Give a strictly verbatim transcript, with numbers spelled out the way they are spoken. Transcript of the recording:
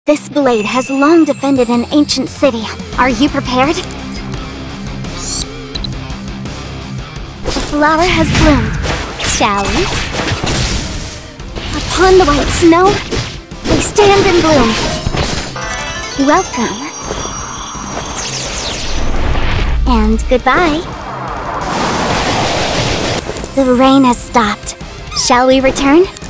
This blade has long defended an ancient city. Are you prepared? The flower has bloomed. Shall we? Upon the white snow, they stand in bloom. Welcome. And goodbye. The rain has stopped. Shall we return?